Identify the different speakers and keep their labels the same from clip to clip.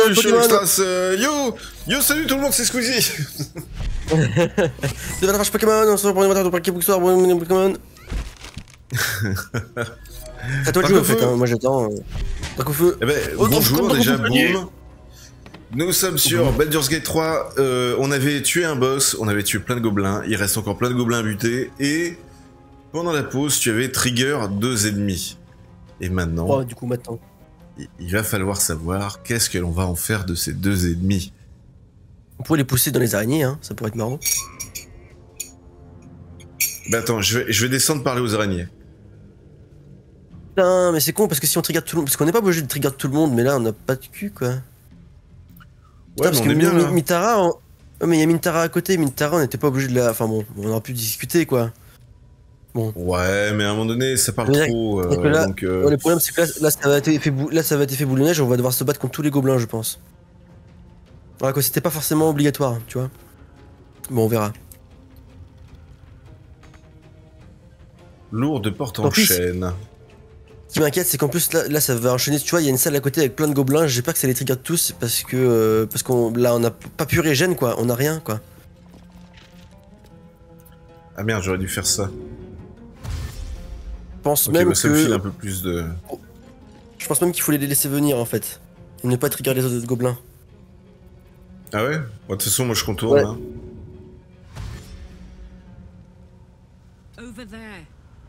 Speaker 1: je suis
Speaker 2: Pokémon.
Speaker 1: Extras, yo, salut tout le monde, c'est Squeezie.
Speaker 2: C'est la rage Pokémon, on se reprend les matins de Pokémon. C'est à toi de jouer en fait, hein. Moi j'attends. Dark au feu.
Speaker 1: Eh ben, bonjour déjà, boum. Nous sommes sur Baldur's Gate 3, on avait tué un boss, on avait tué plein de gobelins, il reste encore plein de gobelins à buter, et pendant la pause, tu avais trigger 2 ennemis. Et maintenant,
Speaker 2: Oh, du coup maintenant.
Speaker 1: il va falloir savoir qu'est-ce que l'on va en faire de ces 2 ennemis.
Speaker 2: On pourrait les pousser dans les araignées, hein, ça pourrait être marrant.
Speaker 1: Bah attends, je vais descendre parler aux araignées.
Speaker 2: Putain, mais c'est con parce que si on trigger tout le monde, parce qu'on n'est pas obligé de trigger tout le monde, mais là on n'a pas de cul quoi.
Speaker 1: Ouais, mais on est bien là.
Speaker 2: Mintara, ouais, mais il y a Mintara à côté, Mintara on n'était pas obligé de la. Enfin bon, on aurait pu discuter quoi. Bon.
Speaker 1: Ouais, mais à un moment donné, ça parle trop.
Speaker 2: Là,
Speaker 1: donc,
Speaker 2: ouais, le problème c'est que là ça va être effet boule de neige, on va devoir se battre contre tous les gobelins, je pense. Ouais, quoi, c'était pas forcément obligatoire, tu vois. Bon, on verra.
Speaker 1: Lourde porte en
Speaker 2: En plus,
Speaker 1: chaîne.
Speaker 2: Ce qui m'inquiète, c'est qu'en plus là ça va enchaîner, tu vois, il y a une salle à côté avec plein de gobelins, j'ai peur que ça les trigger tous parce que là on a pas pu régène quoi, on a rien quoi.
Speaker 1: Ah merde, j'aurais dû faire ça.
Speaker 2: Je pense
Speaker 1: Ok,
Speaker 2: même
Speaker 1: bah ça me
Speaker 2: que
Speaker 1: file un peu plus de...
Speaker 2: je pense même qu'il faut les laisser venir en fait et ne pas trigger les autres gobelins.
Speaker 1: Ah ouais? Bon, de toute façon, moi je contourne.
Speaker 2: Ouais.
Speaker 1: Hein.
Speaker 3: Over there.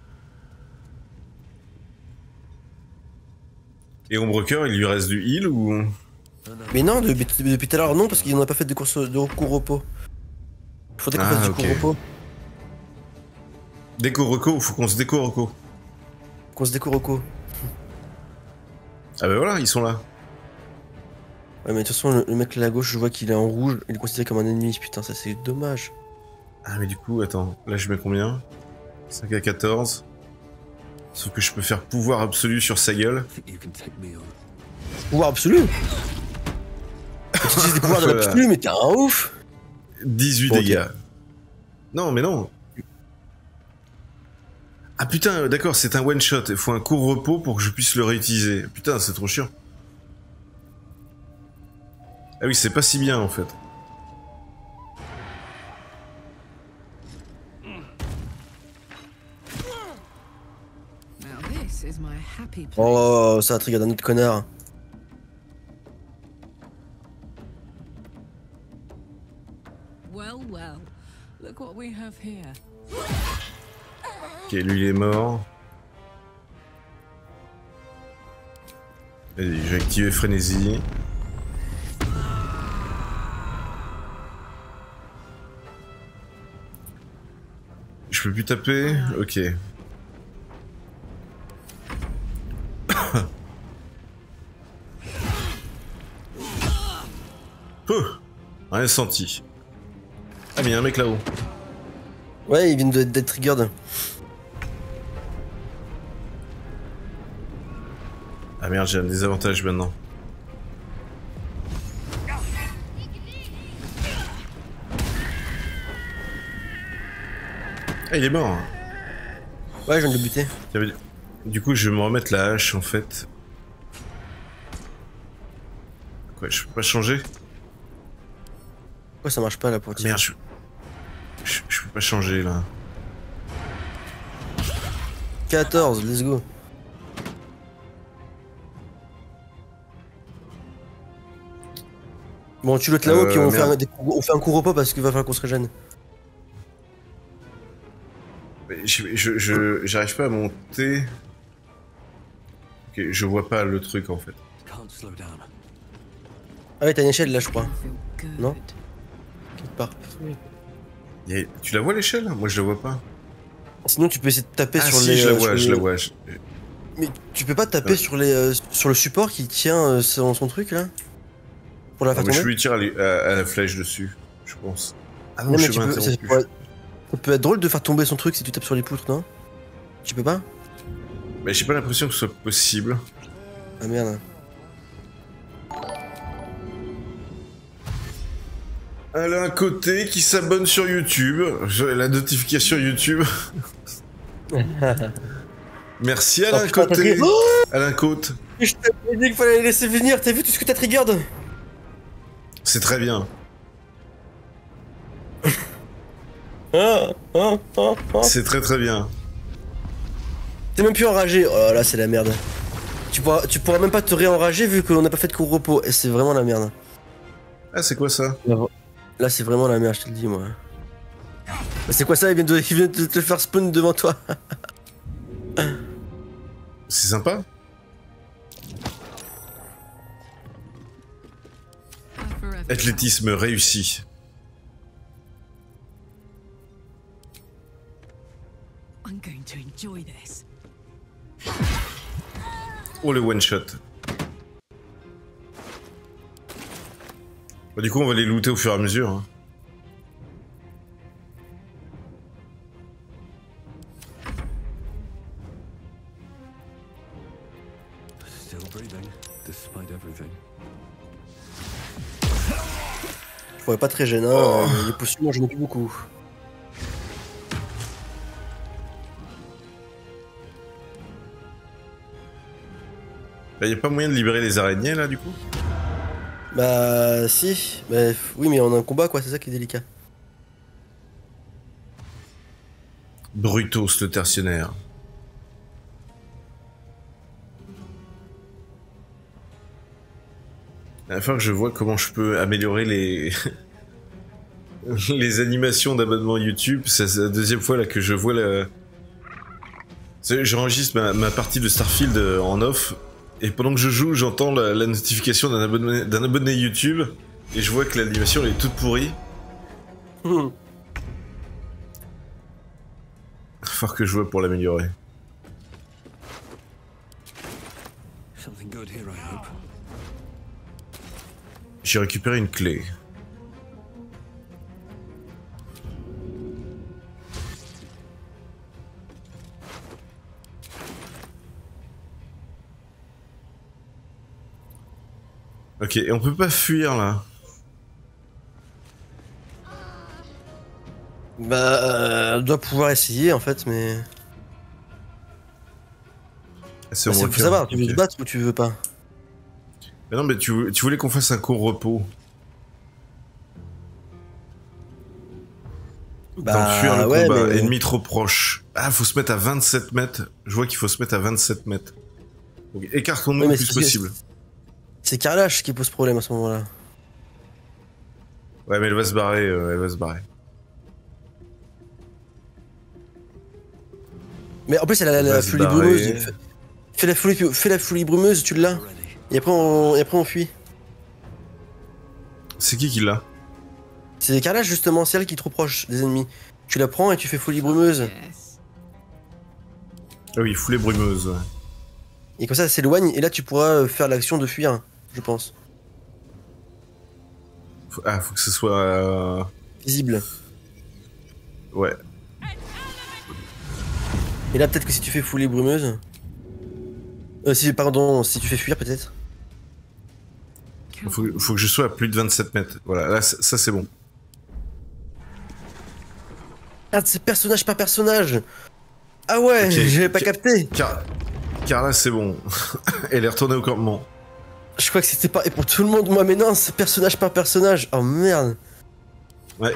Speaker 1: Et Ombrecoeur, il lui reste du heal ou...
Speaker 2: Mais non, depuis tout à l'heure non, parce qu'ils n'ont pas fait de course de recours repos. Il faudrait qu'on fasse du cours repos.
Speaker 1: Déco reco, faut qu'on se déco reco.
Speaker 2: Qu'on se déco reco.
Speaker 1: Ah bah voilà, ils sont là.
Speaker 2: Ouais, mais de toute façon, le mec là à gauche, je vois qu'il est en rouge, il est considéré comme un ennemi, putain, ça c'est dommage.
Speaker 1: Ah mais du coup, attends, là je mets combien? 5 à 14. Sauf que je peux faire pouvoir absolu sur sa gueule.
Speaker 2: Pouvoir absolu. Tu utilises des pouvoirs de l'absolu, mais t'es un ouf.
Speaker 1: 18
Speaker 2: Bon,
Speaker 1: dégâts.
Speaker 2: okay.
Speaker 1: Non mais non. Ah putain, d'accord, c'est un one shot. Il faut un court repos pour que je puisse le réutiliser. Putain, c'est trop chiant. Ah oui, c'est pas si bien en fait.
Speaker 2: Oh, ça a trigger d'un autre connard.
Speaker 3: Well, well. Look what we have here.
Speaker 1: Ok, lui il est mort. Vas-y, je vais activer Frénésie. Je peux plus taper? Ok. Rien senti. Ah mais y'a un mec là-haut.
Speaker 2: Ouais, il vient d'être triggered.
Speaker 1: Ah merde, j'ai un désavantage maintenant. Ah il est mort.
Speaker 2: Ouais, je viens de le buter.
Speaker 1: Du coup je vais me remettre la hache en fait. Quoi, je peux pas changer?
Speaker 2: Pourquoi ça marche pas là pour tirer?
Speaker 1: Merde, je peux pas changer là.
Speaker 2: 14, let's go. Bon, tu l'autre là-haut, puis on fait un coup repos parce qu'il va falloir qu'on se régène.
Speaker 1: J'arrive pas à monter. Ok, je vois pas le truc en fait.
Speaker 2: Ah ouais, t'as une échelle là, je crois. Non? Quelque part.
Speaker 1: Tu la vois l'échelle? Moi je la vois pas.
Speaker 2: Sinon, tu peux essayer de taper sur
Speaker 1: si,
Speaker 2: les.
Speaker 1: je la vois, je la vois.
Speaker 2: Mais tu peux pas taper sur les sur le support qui tient son truc là? Pour la faire tomber?
Speaker 1: Je lui tire à la flèche dessus, je pense. Ah non,
Speaker 2: Non,
Speaker 1: je
Speaker 2: mais
Speaker 1: suis pas interrompu.
Speaker 2: ça peut être drôle de faire tomber son truc si tu tapes sur les poutres, non? Tu peux pas?
Speaker 1: Mais j'ai pas l'impression que ce soit possible.
Speaker 2: Ah merde.
Speaker 1: Elle a un côté qui s'abonne sur YouTube. La notification YouTube. Merci Alain Côté. Alain Côte.
Speaker 2: Je t'avais dit qu'il fallait les laisser venir, t'as vu tout ce que t'as triggered?
Speaker 1: C'est très bien. C'est très très bien.
Speaker 2: T'es même plus enragé. Oh là, c'est la merde. Tu pourras même pas te réenrager vu qu'on n'a pas fait de court repos. Et c'est vraiment la merde.
Speaker 1: Ah, c'est quoi ça?
Speaker 2: Là, c'est vraiment la merde, je te le dis, moi. C'est quoi ça? Il vient de te faire spawn devant toi.
Speaker 1: C'est sympa. Athlétisme réussi.
Speaker 3: I'm going to enjoy this.
Speaker 1: Oh, le one shot. Bah, du coup, on va les looter au fur et à mesure. Hein.
Speaker 4: Still breathing, despite everything.
Speaker 2: Je trouvais pas très gênant. Les potions, moi, j'en ai plus beaucoup.
Speaker 1: Bah, y a pas moyen de libérer les araignées là, du coup?
Speaker 2: Bah, si. Bah, oui, mais on a un combat, quoi. C'est ça qui est délicat.
Speaker 1: Brutos, le tertionnaire. Il va falloir que je vois comment je peux améliorer les les animations d'abonnement YouTube. C'est la deuxième fois là que je vois la... J'enregistre ma partie de Starfield en off, et pendant que je joue, j'entends la notification d'un abonné YouTube, et je vois que l'animation elle est toute pourrie. Il va falloir que je vois pour l'améliorer.
Speaker 4: Something good here, I hope.
Speaker 1: J'ai récupéré une clé. Ok, et on peut pas fuir là.
Speaker 2: Bah, elle doit pouvoir essayer en fait, mais.
Speaker 1: C'est
Speaker 2: Bah,
Speaker 1: bon,
Speaker 2: faut savoir, tu veux
Speaker 1: ok.
Speaker 2: te battre ou tu veux pas?
Speaker 1: Mais non, mais tu voulais qu'on fasse un court repos. Dans fuir le
Speaker 2: ouais,
Speaker 1: combat,
Speaker 2: mais...
Speaker 1: ennemi trop proche. Ah, faut se mettre à 27 mètres. Je vois qu'il faut se mettre à 27 mètres. Donc écartons-nous
Speaker 2: Ouais, mais
Speaker 1: le plus
Speaker 2: c'est-
Speaker 1: possible.
Speaker 2: C'est Carlash qui pose problème à ce moment-là.
Speaker 1: Ouais, mais elle va se barrer, elle va se barrer.
Speaker 2: Mais en plus, elle a
Speaker 1: Elle va
Speaker 2: la
Speaker 1: se
Speaker 2: folie
Speaker 1: barrer.
Speaker 2: brumeuse. Fais la folie brumeuse, tu l'as.
Speaker 4: Ready.
Speaker 2: Et après, on fuit.
Speaker 1: C'est qui l'a?
Speaker 2: C'est Carlash justement, c'est elle qui est trop proche des ennemis. Tu la prends et tu fais folie brumeuse.
Speaker 3: Yes.
Speaker 1: Ah oui, foulée brumeuse. Ouais.
Speaker 2: Et comme ça, elle s'éloigne. Et là, tu pourras faire l'action de fuir, je pense.
Speaker 1: Faut que ce soit...
Speaker 2: Visible.
Speaker 1: Ouais.
Speaker 2: Et là, peut-être que si tu fais folie brumeuse. Si tu fais fuir, peut-être.
Speaker 1: Faut que je sois à plus de 27 mètres. Voilà, là, ça c'est bon.
Speaker 2: Ah, c'est personnage par personnage. Ah ouais,
Speaker 1: Ok.
Speaker 2: j'avais pas capté.
Speaker 1: Car là, c'est bon. Elle est retournée au campement.
Speaker 2: Je crois que c'était pas. Et pour tout le monde, moi, mais non, c'est personnage par personnage. Oh merde.
Speaker 1: Ouais.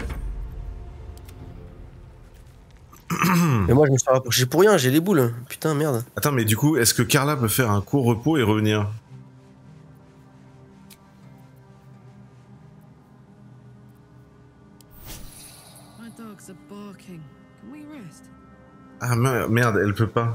Speaker 2: Mais moi, je me suis rapproché pour rien, j'ai les boules. Putain, merde.
Speaker 1: Attends, mais du coup, est-ce que Carla peut faire un court repos et revenir?
Speaker 3: My dogs are barking. Can we rest?
Speaker 1: Ah merde, elle peut pas.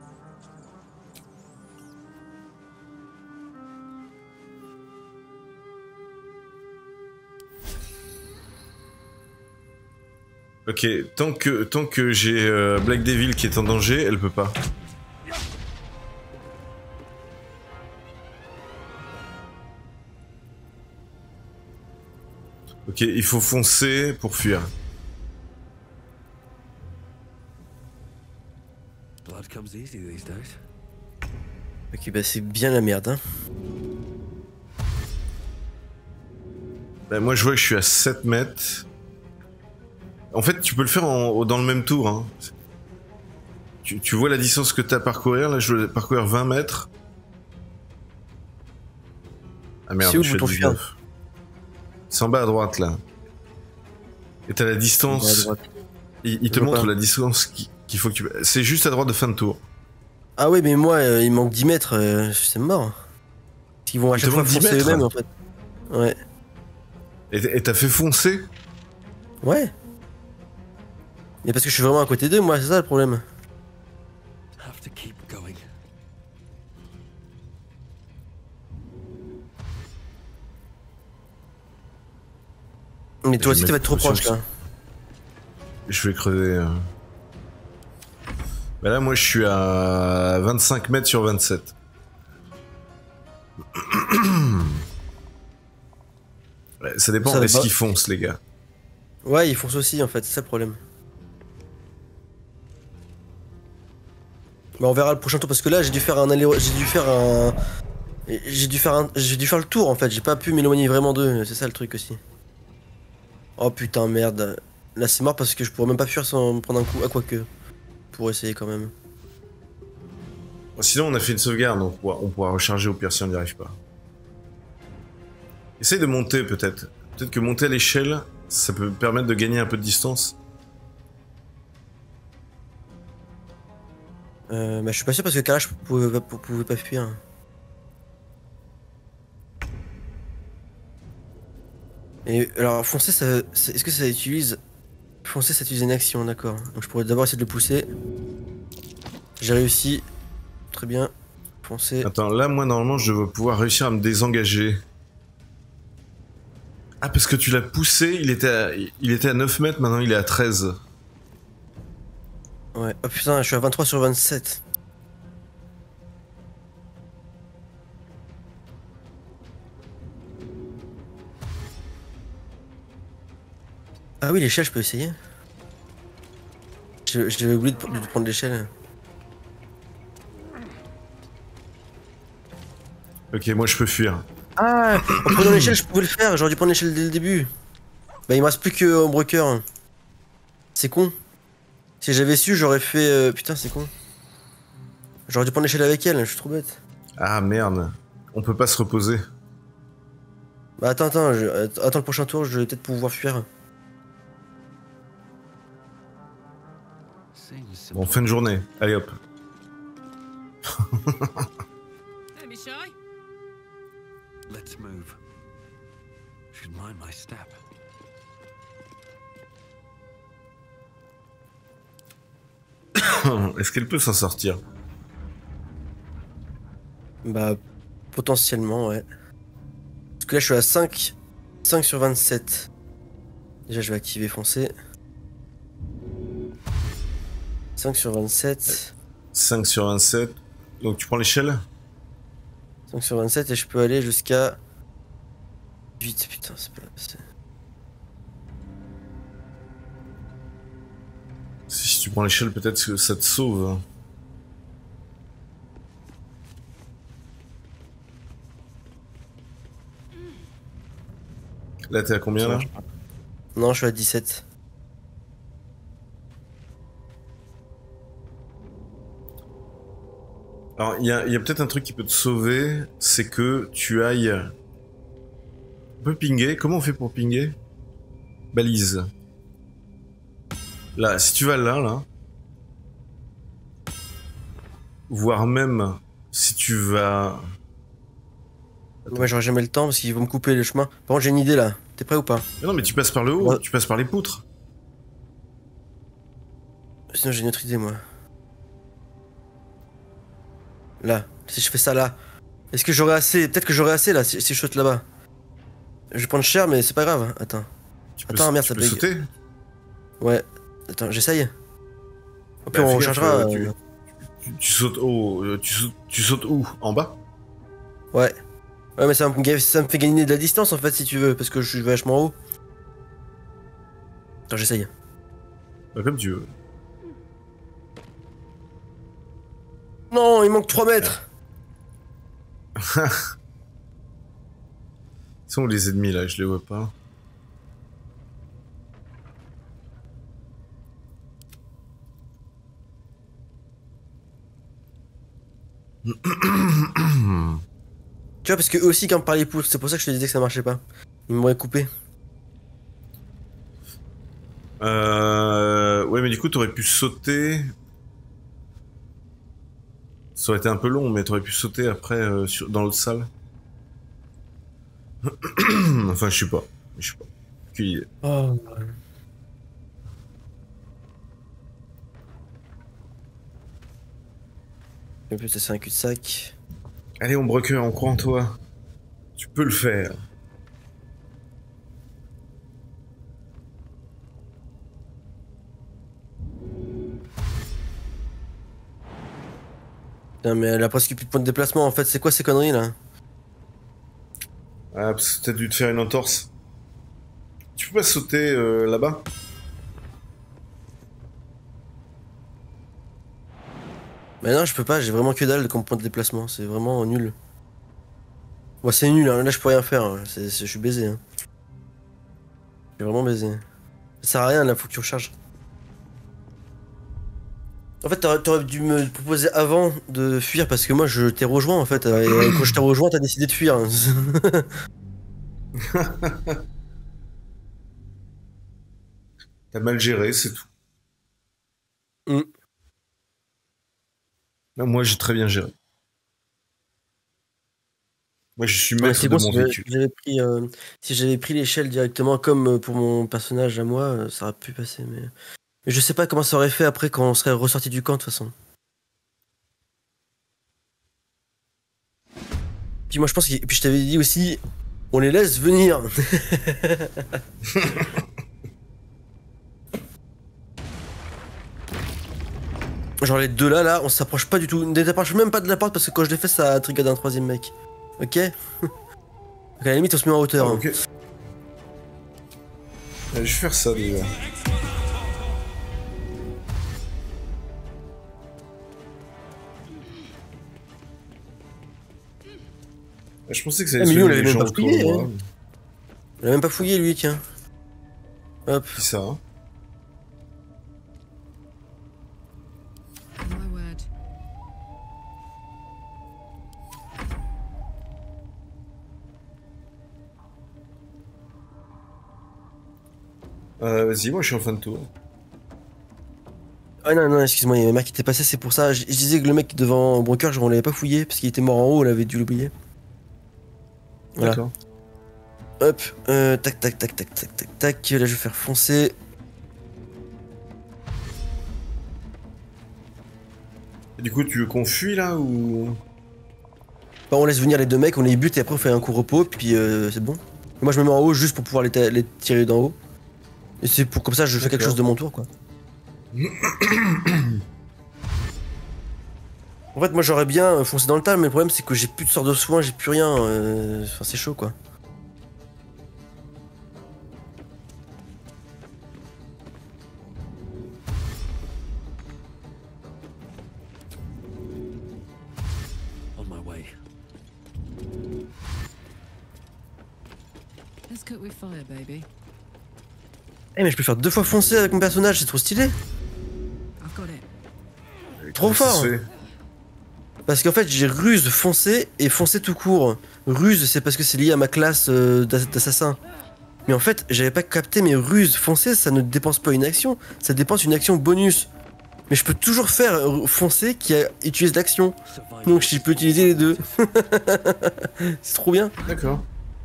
Speaker 1: Ok, tant que j'ai Black Devil qui est en danger, elle peut pas. Ok, il faut foncer pour fuir.
Speaker 4: Blood comes easy these days.
Speaker 2: Ok, bah c'est bien la merde, hein.
Speaker 1: Bah, moi je vois que je suis à 7 mètres. En fait, tu peux le faire dans le même tour. Hein. Tu vois la distance que t'as à parcourir. Là, je dois parcourir 20 mètres. Ah merde,
Speaker 2: C'est où
Speaker 1: je
Speaker 2: le
Speaker 1: suis à
Speaker 2: bouton fuir
Speaker 1: 19. C'est en bas à droite là. Et t'as la
Speaker 2: À
Speaker 1: distance.
Speaker 2: droite.
Speaker 1: Il te
Speaker 2: Je vois
Speaker 1: montre
Speaker 2: pas.
Speaker 1: la distance qu'il faut que tu. C'est juste à droite de fin de tour.
Speaker 2: Ah oui, mais moi, il manque 10 mètres, c'est mort. Ils vont à
Speaker 1: Il
Speaker 2: chaque
Speaker 1: te
Speaker 2: fois
Speaker 1: manque 10
Speaker 2: foncer
Speaker 1: mètres
Speaker 2: eux-mêmes en fait. Ouais.
Speaker 1: Et t'as fait foncer.
Speaker 2: Ouais. Mais parce que je suis vraiment à côté d'eux, moi, c'est ça le problème.
Speaker 4: Have to keep going.
Speaker 2: Mais toi
Speaker 1: Je
Speaker 2: aussi,
Speaker 1: vais
Speaker 2: tu vas
Speaker 1: mettre
Speaker 2: être trop proche
Speaker 1: conscience.
Speaker 2: là.
Speaker 1: Je vais creuser. Bah là, moi, je suis à 25 mètres sur 27. Ouais, ça dépend.
Speaker 2: Ça va
Speaker 1: Est-ce
Speaker 2: pas.
Speaker 1: qu'ils foncent, les gars?
Speaker 2: Ouais, ils foncent aussi en fait, c'est ça le problème. Bah on verra le prochain tour parce que là j'ai dû faire un aller, j'ai dû faire le tour en fait, j'ai pas pu m'éloigner vraiment d'eux, c'est ça le truc aussi. Oh putain merde. Là c'est mort parce que je pourrais même pas fuir sans me prendre un coup, à quoi que. Pour essayer quand même.
Speaker 1: Sinon, on a fait une sauvegarde, donc on pourra recharger au pire si on n'y arrive pas. Essaye de monter, peut-être. Peut-être que monter à l'échelle, ça peut permettre de gagner un peu de distance.
Speaker 2: Bah je suis pas sûr parce que Kalash pouvait pas fuir. Et alors foncer est-ce que ça utilise... Foncer ça utilise une action, d'accord. Donc je pourrais d'abord essayer de le pousser. J'ai réussi. Très bien. Foncer.
Speaker 1: Attends, là, moi, normalement, je vais pouvoir réussir à me désengager. Ah, parce que tu l'as poussé, il était à 9 mètres, maintenant il est à 13.
Speaker 2: Ouais. Oh putain, je suis à 23 sur 27. Ah oui, l'échelle, je peux essayer. J'avais oublié de prendre l'échelle.
Speaker 1: Ok, moi, je peux fuir.
Speaker 2: Ah, en prenant l'échelle, je pouvais le faire. J'aurais dû prendre l'échelle dès le début. Bah, il me reste plus que Homebreaker. C'est con. Si j'avais su, j'aurais fait. Putain, c'est con. J'aurais dû prendre l'échelle avec elle, je suis trop bête.
Speaker 1: Ah, merde. On peut pas se reposer.
Speaker 2: Bah, attends, attends le prochain tour, je vais peut-être pouvoir fuir.
Speaker 4: Seems
Speaker 1: Bon,
Speaker 4: simple.
Speaker 1: fin de journée. Allez, hop.
Speaker 3: Don't be shy.
Speaker 4: Let's move. Should mind my step.
Speaker 1: Est-ce qu'elle peut s'en sortir?
Speaker 2: Bah, potentiellement, ouais. Parce que là, je suis à 5 sur 27. Déjà, je vais activer foncer. 5 sur 27.
Speaker 1: 5 sur 27. Donc, tu prends l'échelle?
Speaker 2: 5 sur 27 et je peux aller jusqu'à 8. Putain, c'est pas...
Speaker 1: Si tu prends l'échelle, peut-être que ça te sauve. Hein. Là, t'es à combien, là?
Speaker 2: Non, je suis à 17.
Speaker 1: Alors, il y a peut-être un truc qui peut te sauver, c'est que tu ailles... On peut pinguer. Comment on fait pour pinguer? Balise. Là, si tu vas là... Voire même si tu vas...
Speaker 2: Ouais, j'aurai jamais le temps parce qu'ils vont me couper le chemin. Par contre, j'ai une idée là. T'es prêt ou pas?
Speaker 1: Mais non, mais tu passes par le haut,
Speaker 2: Ouais.
Speaker 1: tu passes par les poutres.
Speaker 2: Sinon, j'ai une autre idée, moi. Là. Si je fais ça là. Est-ce que j'aurai assez? Peut-être que j'aurai assez là si je saute là-bas. Je vais prendre cher, mais c'est pas grave. Attends.
Speaker 1: Tu peux,
Speaker 2: Attends, merde,
Speaker 1: tu
Speaker 2: ça
Speaker 1: peux
Speaker 2: bug.
Speaker 1: sauter.
Speaker 2: Ouais. Attends, j'essaye. Au
Speaker 1: Bah,
Speaker 2: pire, on
Speaker 1: fais gaffe,
Speaker 2: rechargera.
Speaker 1: tu sautes haut, tu sautes où? En bas?
Speaker 2: Ouais. Ouais, mais ça me fait gagner de la distance en fait, si tu veux, parce que je suis vachement haut. Attends, j'essaye.
Speaker 1: Bah, comme tu veux.
Speaker 2: Non, il manque 3 mètres.
Speaker 1: Ils sont où les ennemis là? Je les vois pas.
Speaker 2: Tu vois, parce que eux aussi, quand on parlait poules, c'est pour ça que je te disais que ça marchait pas. Ils m'auraient coupé.
Speaker 1: Ouais, mais du coup, t'aurais pu sauter. Ça aurait été un peu long, mais t'aurais pu sauter après dans l'autre salle. Enfin, je sais pas. Je sais pas. Aucune idée.
Speaker 2: Oh. En plus, ça c'est un cul-de-sac.
Speaker 1: Allez, Ombrecoeur, on croit en toi. Tu peux le faire.
Speaker 2: Putain, mais elle a presque plus de points de déplacement en fait. C'est quoi ces conneries là?
Speaker 1: Ah, parce que t'as dû te faire une entorse. Tu peux pas sauter là-bas?
Speaker 2: Mais non, je peux pas. J'ai vraiment que dalle comme point de déplacement. C'est vraiment nul. Moi, c'est nul. Hein. Là, je peux rien faire. Hein. Je suis baisé. Hein. Je suis vraiment baisé. Ça sert à rien là. Faut que tu recharges. En fait, t'aurais dû me proposer avant de fuir parce que moi je t'ai rejoint en fait. Et quand je t'ai rejoint, t'as décidé de fuir.
Speaker 1: T'as mal géré, c'est tout.
Speaker 2: Mm.
Speaker 1: Non, moi, j'ai très bien géré. Moi, je suis
Speaker 2: Ouais,
Speaker 1: maître
Speaker 2: c'est
Speaker 1: de
Speaker 2: bon,
Speaker 1: mon véhicule.
Speaker 2: si j'avais pris l'échelle directement comme pour mon personnage à moi, ça aurait pu passer. Mais je sais pas comment ça aurait fait après quand on serait ressorti du camp de toute façon. Puis moi je pense que puis je t'avais dit aussi, on les laisse venir. Genre les deux là, on s'approche pas du tout. Ne t'approche même pas de la porte parce que quand je l'ai fait, ça a trigger d'un troisième mec. Ok. Donc à la limite, on se met en hauteur.
Speaker 1: Ah,
Speaker 2: Hein.
Speaker 1: ok. Je vais faire ça déjà. Je pensais que ça allait
Speaker 2: Ah, mais
Speaker 1: se
Speaker 2: lui, on
Speaker 1: lever
Speaker 2: l'avait
Speaker 1: les
Speaker 2: même
Speaker 1: gens
Speaker 2: pas
Speaker 1: autour de
Speaker 2: fouillé.
Speaker 1: moi.
Speaker 2: Hein. On l'a même pas fouillé lui, tiens. Hop.
Speaker 1: Qui ça, hein?
Speaker 3: My word.
Speaker 1: Vas-y, moi je suis en fin de tour.
Speaker 2: Ah non, non, excuse-moi, il y avait un mec qui était passé, c'est pour ça. Je disais que le mec devant Broker, on l'avait pas fouillé parce qu'il était mort en haut, on avait dû l'oublier. Voilà.
Speaker 1: D'accord.
Speaker 2: Hop, tac, tac, tac, tac, tac, tac, tac. Là, je vais faire foncer.
Speaker 1: Et du coup, tu veux qu'on fuit là ou.
Speaker 2: Bah, on laisse venir les deux mecs, on les bute et après on fait un coup repos, puis c'est bon. Et moi, je me mets en haut juste pour pouvoir les tirer d'en haut. Et c'est pour comme ça, je fais quelque
Speaker 1: D'accord.
Speaker 2: chose de mon tour, quoi. En fait, moi, j'aurais bien foncé dans le tas, mais le problème, c'est que j'ai plus de sort de soin, j'ai plus rien. Enfin, c'est chaud, quoi.
Speaker 4: On my way.
Speaker 3: Let's cook with fire, baby.
Speaker 2: Eh, mais je peux faire 2 fois foncer avec mon personnage, c'est trop stylé.
Speaker 3: I've got it.
Speaker 2: Trop
Speaker 1: Comment ça
Speaker 2: fort.
Speaker 1: se fait?
Speaker 2: Parce qu'en fait, j'ai ruse, foncer et foncer tout court. Ruse, c'est parce que c'est lié à ma classe d'assassin. Mais en fait, j'avais pas capté mes ruses. Foncer, ça ne dépense pas une action, ça dépense une action bonus. Mais je peux toujours faire foncer qui utilise l'action. Donc je peux utiliser les deux. C'est trop bien.
Speaker 1: D'accord.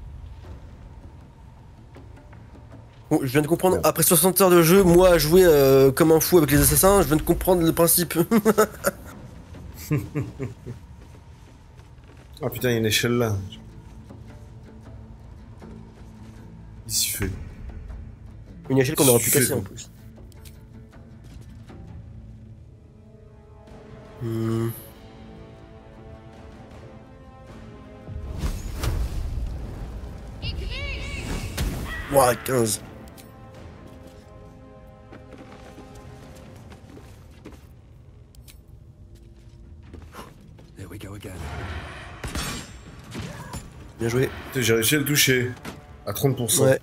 Speaker 2: Bon, je viens de comprendre, après 60 heures de jeu, moi à jouer comme un fou avec les assassins, je viens de comprendre le principe.
Speaker 1: Ah putain, il y a une échelle là. Il s'y fait.
Speaker 2: Une échelle qu'on aurait pu
Speaker 1: Suffit.
Speaker 2: casser en plus. Hmm. Ouah, 15.
Speaker 4: Here we go again.
Speaker 2: Bien joué.
Speaker 1: Putain, j'ai réussi à le toucher. À 30%.
Speaker 2: Ouais.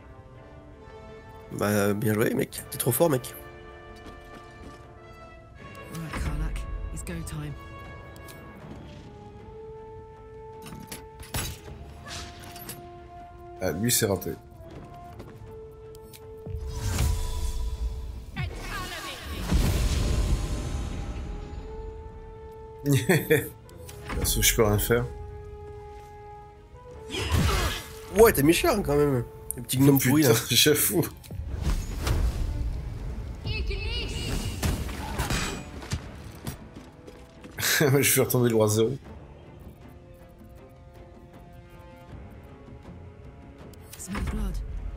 Speaker 2: Bah, bien joué, mec. T'es trop fort, mec.
Speaker 3: Right, Karlak. It's go time.
Speaker 1: Ah, lui, c'est raté. Sauf que je peux rien faire.
Speaker 2: Ouais, t'as mis cher quand même. Le petit gnome pourri là.
Speaker 1: Putain, j'avoue. Je vais retomber le roi 0.
Speaker 3: Smell blood.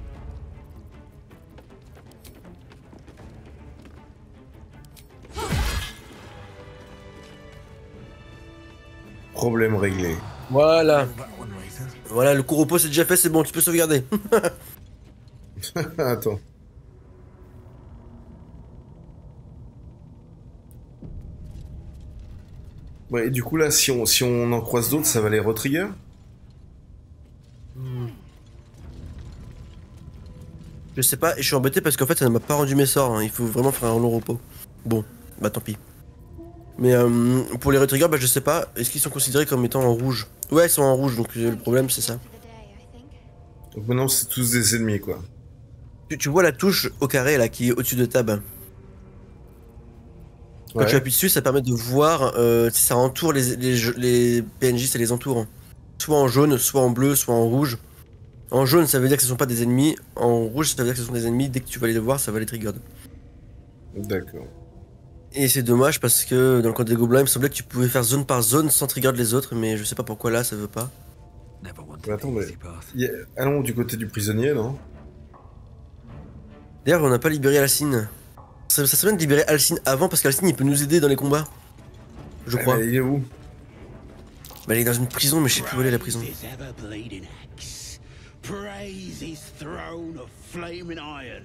Speaker 1: Problème réglé.
Speaker 2: Voilà.
Speaker 4: That one later.
Speaker 2: Voilà, le coup repos c'est déjà fait, c'est bon, tu peux sauvegarder.
Speaker 1: Attends. Ouais, et du coup là, si on en croise d'autres, ça va les retrigger?
Speaker 2: Je sais pas, et je suis embêté parce qu'en fait ça ne m'a pas rendu mes sorts, hein. Il faut vraiment faire un long repos. Bon, bah tant pis. Mais pour les retriggers, bah je sais pas, est-ce qu'ils sont considérés comme étant en rouge? Ouais, ils sont en rouge, donc le problème c'est ça.
Speaker 1: Donc maintenant, c'est tous des ennemis, quoi.
Speaker 2: Tu vois la touche au carré là qui est au-dessus de tab. Quand
Speaker 1: Ouais.
Speaker 2: tu appuies dessus, ça permet de voir si ça entoure les PNJ, ça les entoure. Soit en jaune, soit en bleu, soit en rouge. En jaune, ça veut dire que ce sont pas des ennemis. En rouge, ça veut dire que ce sont des ennemis. Dès que tu vas les voir, ça va les trigger.
Speaker 1: D'accord.
Speaker 2: Et c'est dommage parce que dans le code des gobelins, il me semblait que tu pouvais faire zone par zone sans trigger les autres, mais je sais pas pourquoi là, ça veut pas.
Speaker 4: Never wanted
Speaker 1: Mais attends,
Speaker 4: the
Speaker 1: mais...
Speaker 4: easy path.
Speaker 1: Allons du côté du prisonnier, non?
Speaker 2: D'ailleurs, on n'a pas libéré Alcine. Ça serait bien de libérer Alcine avant parce qu'Alcine il peut nous aider dans les combats. Je crois.
Speaker 1: Il est où?
Speaker 2: Bah, il est dans une prison, mais je sais plus où elle est la prison.
Speaker 5: His ever-bleeding axe. Praise his throne of flaming iron.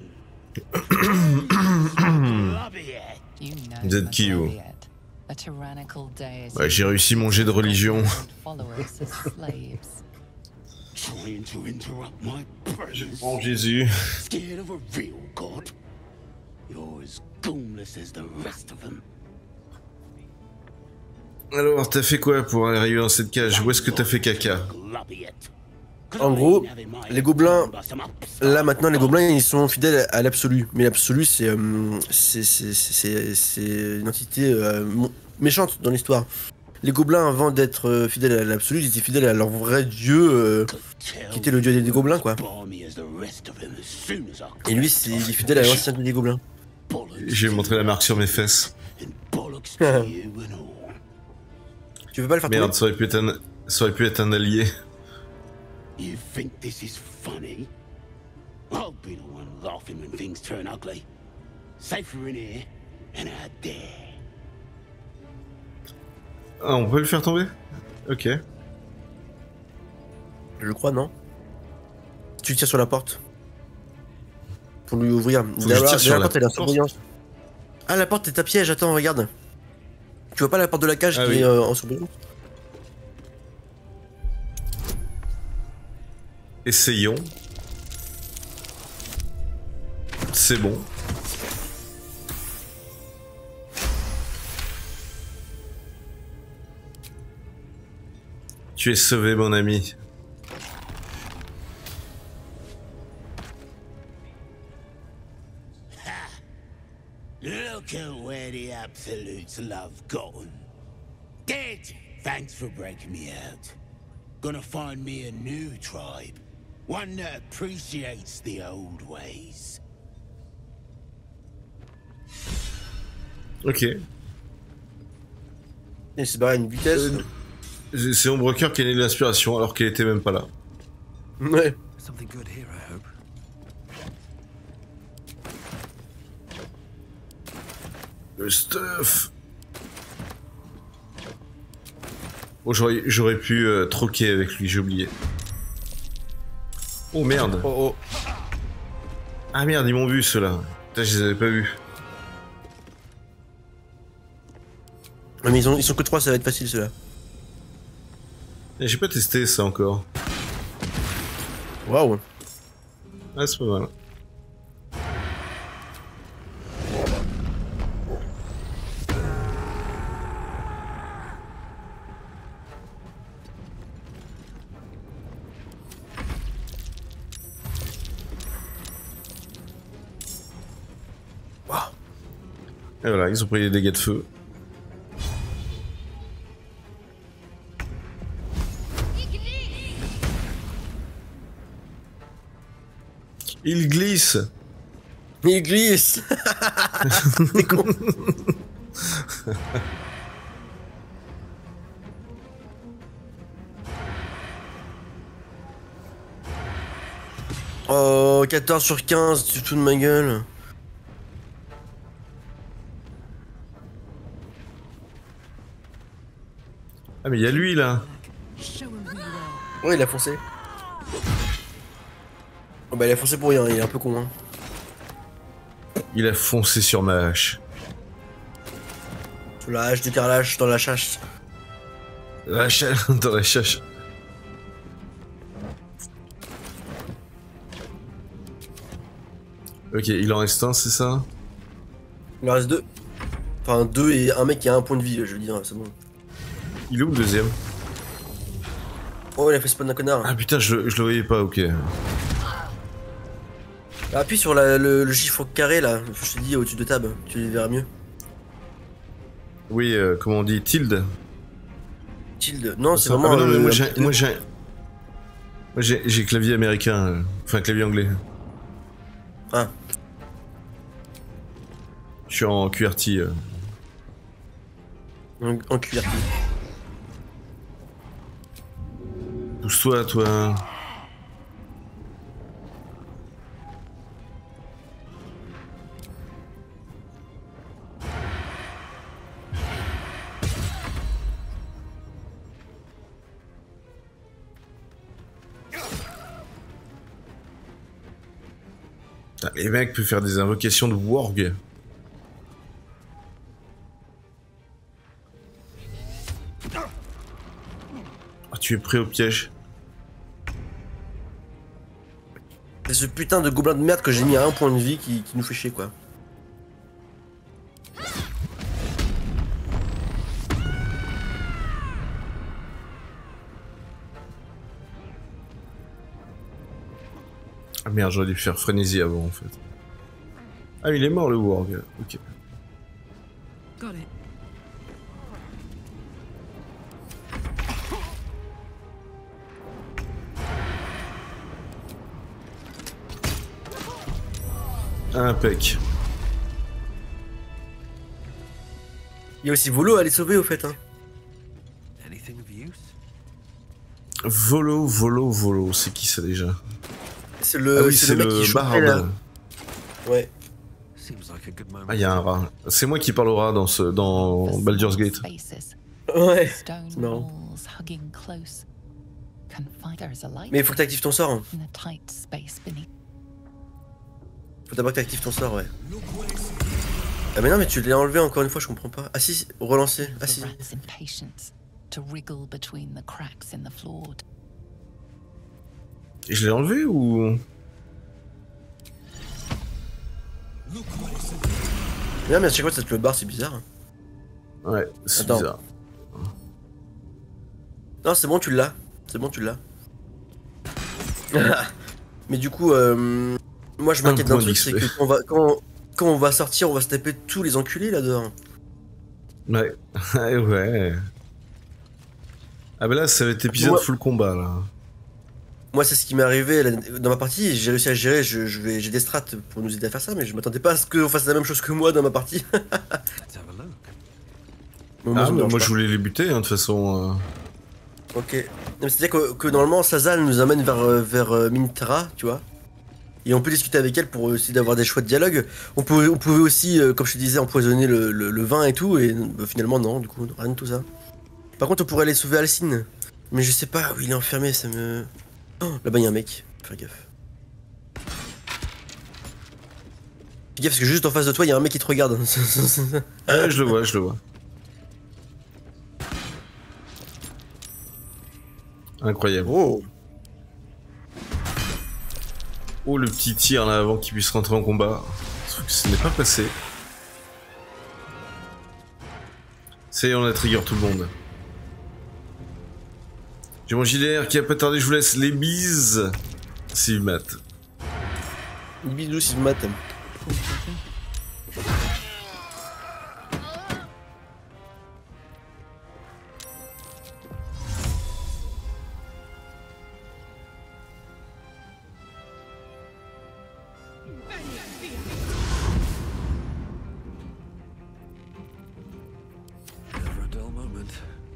Speaker 5: Lobbyet.
Speaker 3: You know
Speaker 1: Vous êtes qui, vous?
Speaker 3: Mazoviet, a tyrannical deity
Speaker 1: Ouais, j'ai réussi mon jet de religion.
Speaker 3: and followers as slaves.
Speaker 5: Trying to interrupt my presence.
Speaker 1: Oh Jésus.
Speaker 5: Scared of a real god. You're as goonless as the rest of them.
Speaker 1: Alors, t'as fait quoi pour arriver dans cette cage? Où est-ce que t'as fait caca?
Speaker 5: Lobbyet.
Speaker 2: En gros, les gobelins, là maintenant les gobelins ils sont fidèles à l'absolu, mais l'absolu c'est une entité méchante dans l'histoire. Les gobelins avant d'être fidèles à l'absolu, ils étaient fidèles à leur vrai dieu qui était le dieu des gobelins quoi. Et lui il est fidèle à l'ancien dieu des gobelins.
Speaker 1: J'ai montré la marque sur mes fesses.
Speaker 2: Tu veux pas le faire
Speaker 1: Merde,
Speaker 2: tomber
Speaker 1: ça aurait pu être un allié.
Speaker 5: You think this is funny? I'll be the one laughing when things turn ugly. Safer in here and out there.
Speaker 1: Ah, on peut le faire tomber? Ok.
Speaker 2: Je crois non. Tu tires sur la porte. Pour lui ouvrir.
Speaker 1: Faut que je tire sur
Speaker 2: la
Speaker 1: la
Speaker 2: porte elle est en
Speaker 1: porte.
Speaker 2: surbrillance. Ah la porte est à piège, attends regarde. Tu vois pas la porte de la cage
Speaker 1: Ah
Speaker 2: qui
Speaker 1: oui.
Speaker 2: est en surbrillance?
Speaker 1: Essayons. C'est bon. Tu es sauvé, mon ami.
Speaker 5: Look at where the absolutes love gotten. Dead! Thanks for breaking me out. Gonna find me a new tribe. One that appreciates the old ways.
Speaker 1: Ok.
Speaker 2: Et c'est barré à une vitesse.
Speaker 1: C'est Ombrecoeur qui a né de l'inspiration alors qu'elle était même pas là.
Speaker 2: Ouais.
Speaker 4: Something good here, I hope.
Speaker 1: Le stuff. Oh, j'aurais pu troquer avec lui, j'ai oublié. Oh merde.
Speaker 2: Oh oh.
Speaker 1: Ah merde, ils m'ont vu ceux-là. Putain, je les avais pas vus.
Speaker 2: Ouais, mais ils sont que 3, ça va être facile ceux-là.
Speaker 1: Eh, j'ai pas testé ça encore.
Speaker 2: Waouh.
Speaker 1: Ah, c'est pas mal. Et voilà, ils ont pris les dégâts de feu. Il glisse.
Speaker 2: Il glisse. T'es con. Oh, 14 sur 15, tu te fous de ma gueule.
Speaker 1: Ah mais il y a lui là.
Speaker 3: Show him who you are.
Speaker 2: Ouais, il a foncé. Oh bah il a foncé pour rien, il est un peu con hein.
Speaker 1: Il a foncé sur ma hache.
Speaker 2: Sous la hache du carrelage, dans la chasse.
Speaker 1: La hache dans la chasse. Ok, il en reste un, c'est ça?
Speaker 2: Il en reste 2. Enfin 2 et un mec qui a un point de vie, je veux dire, c'est bon.
Speaker 1: Il est où le deuxième?
Speaker 2: Oh il a fait spawn d'un connard.
Speaker 1: Ah putain, je le voyais pas, ok.
Speaker 2: Appuie sur le chiffre carré là, je te dis au-dessus de tab, tu les verras mieux.
Speaker 1: Oui, comment on dit? Tilde?
Speaker 2: Tilde. Non, c'est
Speaker 1: Ah
Speaker 2: vraiment
Speaker 1: bah non, mais
Speaker 2: un-
Speaker 1: moi j'ai clavier américain, enfin clavier anglais.
Speaker 2: Ah.
Speaker 1: Je suis en QWERTY.
Speaker 2: En QWERTY.
Speaker 1: Pousse-toi, toi. Putain, les mecs peuvent faire des invocations de Worg. Ah, tu es prêt au piège?
Speaker 2: C'est ce putain de gobelin de merde que j'ai mis à un point de vie qui nous fait chier quoi.
Speaker 1: Ah merde, j'aurais dû faire frénésie avant en fait. Ah, il est mort le Worg. Ok.
Speaker 3: Got it.
Speaker 1: Impec.
Speaker 2: Il y a aussi Volo à les sauver au fait hein.
Speaker 4: Anything of use?
Speaker 1: Volo, c'est qui ça déjà?
Speaker 2: C'est
Speaker 1: Ah
Speaker 2: le,
Speaker 1: oui, c'est
Speaker 2: mec qui
Speaker 1: le
Speaker 2: joue
Speaker 1: barde.
Speaker 2: là. Ouais.
Speaker 4: Seems like a good moment.
Speaker 1: Ah, il y a un rat. C'est moi qui parle au rat dans Baldur's Gate.
Speaker 2: Ouais.
Speaker 6: Stone
Speaker 2: marrant.
Speaker 6: walls hugging close. Can find there is a light
Speaker 2: Mais il faut que t'actives ton sort. Hein.
Speaker 6: in the tight space beneath.
Speaker 2: Faut d'abord que t'actives ton sort, ouais. Ah mais non mais tu l'as enlevé encore une fois, je comprends pas. Ah si, relancer. Ah
Speaker 6: The
Speaker 2: si.
Speaker 6: rat's impatience to wriggle between the cracks in the floor.
Speaker 1: Et je l'ai enlevé ou...
Speaker 2: Non mais à chaque fois ça te le barre, c'est bizarre.
Speaker 1: Ouais, c'est
Speaker 2: Attends.
Speaker 1: bizarre.
Speaker 2: Non c'est bon, tu l'as. C'est bon, tu l'as. Mais du coup, moi je m'inquiète d'un
Speaker 1: point
Speaker 2: truc,
Speaker 1: d'XP.
Speaker 2: c'est que quand on va sortir, on va se taper tous les enculés là-dehors.
Speaker 1: Ouais, ouais. Ah bah là, ça va être épisode
Speaker 2: Moi-
Speaker 1: full combat là.
Speaker 2: Moi c'est ce qui m'est arrivé dans ma partie, j'ai réussi à gérer, j'ai des strats pour nous aider à faire ça, mais je m'attendais pas à ce qu'on fasse la même chose que moi dans ma partie.
Speaker 4: Let's have a look.
Speaker 2: Bon,
Speaker 1: Ah,
Speaker 2: ça me
Speaker 1: mais
Speaker 2: dérange
Speaker 1: moi
Speaker 2: pas.
Speaker 1: je voulais les buter hein, de toute façon.
Speaker 2: Ok. Non, mais c'est-à-dire que normalement Sazal nous amène vers Mintra, tu vois. Et on peut discuter avec elle pour essayer d'avoir des choix de dialogue. On pouvait aussi, comme je te disais, empoisonner le vin et tout, et finalement non, du coup, rien de tout ça. Par contre, on pourrait aller sauver Alcine. Mais je sais pas où il est enfermé, ça me... Oh, là-bas il y a un mec, fais gaffe. Fais gaffe parce que juste en face de toi, il y a un mec qui te regarde.
Speaker 1: Ouais, je le vois, je le vois. Incroyable.
Speaker 2: Oh.
Speaker 1: Oh, le petit tir là avant qu'il puisse rentrer en combat. Sauf que ce n'est pas passé. C'est on a trigger tout le monde. J'ai mon gilet qui a pas tardé, je vous laisse les bises. C'est mat.
Speaker 2: Bisous, c'est mat.
Speaker 4: Never a dull moment.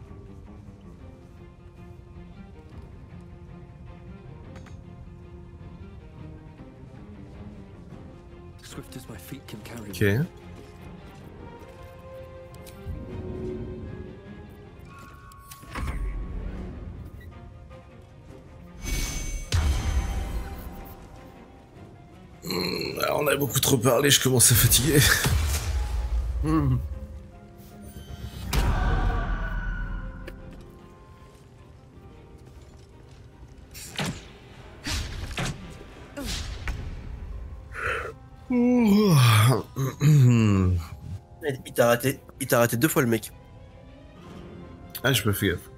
Speaker 4: Swift as my feet can carry me.
Speaker 1: Ok. On a beaucoup trop parlé, je commence à fatiguer.
Speaker 2: Il t'a raté 2 fois le mec.
Speaker 1: Ah, j'ai pas fait gaffe.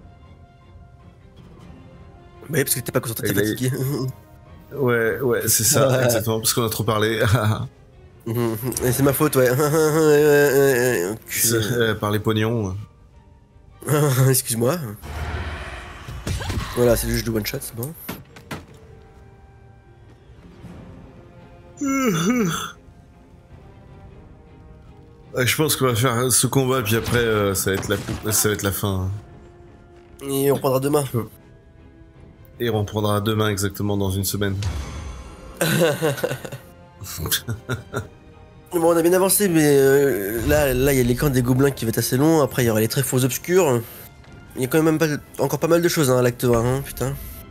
Speaker 2: Bah oui, parce que t'es pas concentré,
Speaker 1: Et
Speaker 2: t'es
Speaker 1: là,
Speaker 2: fatigué.
Speaker 1: Ouais, c'est ça, exactement, parce qu'on a trop parlé.
Speaker 2: Et c'est ma faute, ouais.
Speaker 1: Par les pognons.
Speaker 2: Excuse-moi. Voilà, c'est juste du one shot, c'est bon.
Speaker 1: Je pense qu'on va faire ce combat, puis après, ça va être la fin.
Speaker 2: Et on reprendra demain.
Speaker 1: Et on reprendra demain, exactement, dans une semaine.
Speaker 2: Bon, on a bien avancé, mais là, il y a les camps des gobelins qui va être assez long. Après, il y aura les tréfonds obscurs. Il y a quand même encore pas mal de choses, hein, à l'acte 1, hein, putain.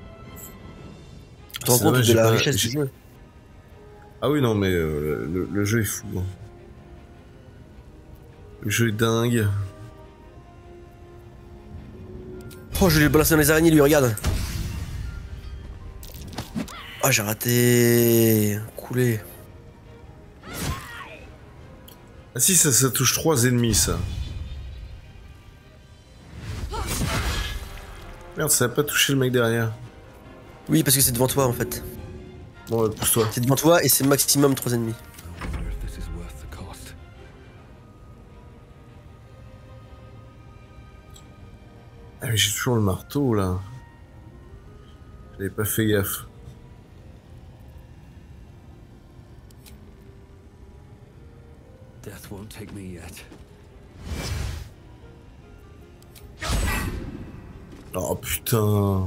Speaker 2: Tu te rends
Speaker 1: C'est
Speaker 2: compte
Speaker 1: dommage,
Speaker 2: de la
Speaker 1: j'ai pas-
Speaker 2: richesse du
Speaker 1: j'ai-
Speaker 2: jeu.
Speaker 1: Ah oui, non, mais le jeu est fou. Hein. Le jeu est dingue.
Speaker 2: Oh, je vais lui balancer dans les araignées, lui, regarde. Ah, j'ai raté. Coulé.
Speaker 1: Ah si, ça touche 3 ennemis, ça. Merde, ça a pas touché le mec derrière.
Speaker 2: Oui, parce que c'est devant toi, en fait.
Speaker 1: Bon, pousse-toi.
Speaker 2: C'est devant toi et c'est maximum 3 ennemis.
Speaker 4: I wonder if this is worth the cost.
Speaker 1: Ah mais j'ai toujours le marteau, là. J'avais pas fait gaffe.
Speaker 4: Death won't take me yet.
Speaker 1: Oh putain.